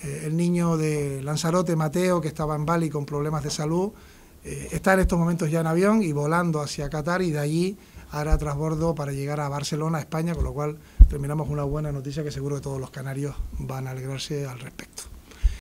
el niño de Lanzarote, Mateo, que estaba en Bali con problemas de salud, está en estos momentos ya en avión y volando hacia Qatar, y de allí hará transbordo para llegar a Barcelona, España, con lo cual terminamos una buena noticia que seguro que todos los canarios van a alegrarse al respecto.